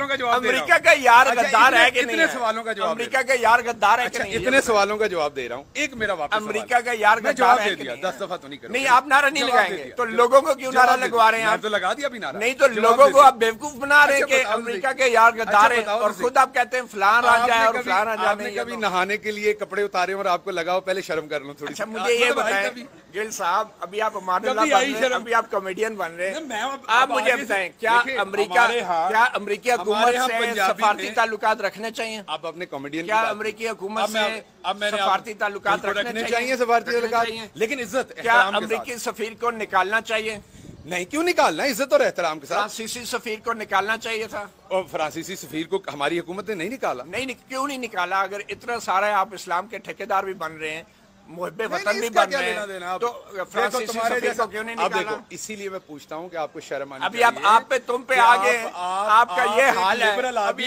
का जवाब दे रहा हूं। अमेरिका का यार गद्दार है कि नहीं? इतने सवालों का जवाब। अमेरिका का यार गद्दार है कि नहीं? इतने सवालों का जवाब दे रहा हूँ, एक मेरा वापस अमेरिका का यार मैं गद्दार जवाब है दे कि दिया, नहीं? 10 दफा तो नहीं करो। नहीं, आप नारा नहीं लगाएंगे तो लोगों को क्यों नारा लगवा रहे हैं आप? तो लगा दिया अभी नारा। नहीं तो लोगों को आप बेवकूफ बना रहे हैं कि अमेरिका के यार गद्दार है, और खुद आप कहते हैं फलान राजा है और फलान राजा नहीं। कभी नहाने के लिए कपड़े उतारे और आपको लगाओ, पहले शर्म कर लो थोड़ी। अच्छा, मुझे ये बताएं गिल साहब, अभी आप अभी आप कॉमेडियन बन रहे हैं, आप मुझे बताएं क्या अमेरिकी हुकूमत से सफारती ताल्लुकात रखने चाहिए? आप अपने कॉमेडियन, क्या अमेरिकी हुकूमत से सफारती ताल्लुकात रखने चाहिए? सफारती ताल्लुकात, लेकिन इज्जत, क्या अमेरिकी सफीर को निकालना चाहिए? नहीं, क्यों निकालना, इज्जत और एहतराम के साथ। फ्रांसीसी सफीर को निकालना चाहिए था, और फ्रांसीसी सफीर को हमारी हुकूमत ने नहीं निकाला। नहीं, क्यों नहीं निकाला? अगर इतना सारा आप इस्लाम के ठेकेदार भी बन रहे हैं, मुहब्बे वतन भी बन रहे हैं, तो फ्रांसीसी सफीर को क्यों नहीं निकाला? इसीलिए मैं पूछता हूँ कि आपको शर्म आनी अभी आप पे तुम पे आ गए, आपका ये हाल है। अभी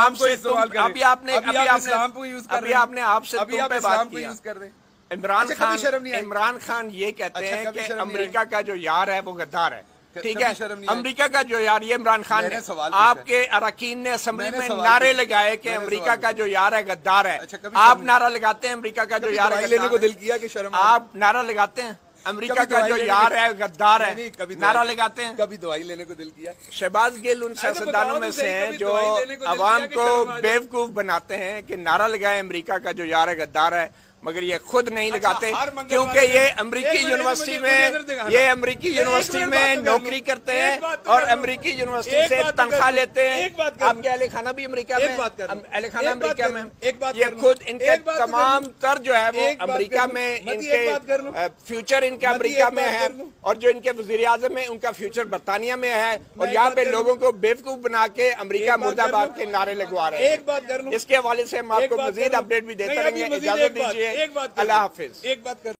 आपने आपसे तुम पे बात किया। इमरान खान ये कहते हैं कि अमेरिका का जो यार है वो गद्दार है, ठीक है? अमेरिका का जो यार, ये इमरान खान ने, आपके अरकान ने असेंबली में नारे लगाए कि अमेरिका का जो यार है गद्दार है। आप नारा लगाते हैं अमरीका का जो यार है लेने को दिल किया कि शर्म? आप नारा लगाते हैं अमेरिका का जो यार है गद्दार है, नारा लगाते हैं? कभी दवाई लेने को दिल किया? शहबाज गिल उन सियासतदानों में से हैं जो अवाम को बेवकूफ बनाते हैं कि नारा लगाए अमेरिका का जो यार है गद्दार है, मगर ये खुद नहीं लगाते, क्योंकि ये अमेरिकी यूनिवर्सिटी में नौकरी करते हैं और अमेरिकी यूनिवर्सिटी से तनख्वाह लेते हैं। आपके अहले खाना भी अमेरिका में, अहले खाना अमेरिका में, ये खुद इनके तमाम तर जो है वो अमेरिका में, इनके फ्यूचर इनके अमेरिका में है, और जो इनके वजीर आजम है उनका फ्यूचर बरतानिया में है, और यहाँ पे लोगों को बेवकूफ बना के अमेरिका मुर्दाबाद के नारे लगवा रहे हैं। इसके हवाले से हम आपको मजीद अपडेट भी देते रहेंगे। इजाजत दीजिए, अल्लाह हाफिज।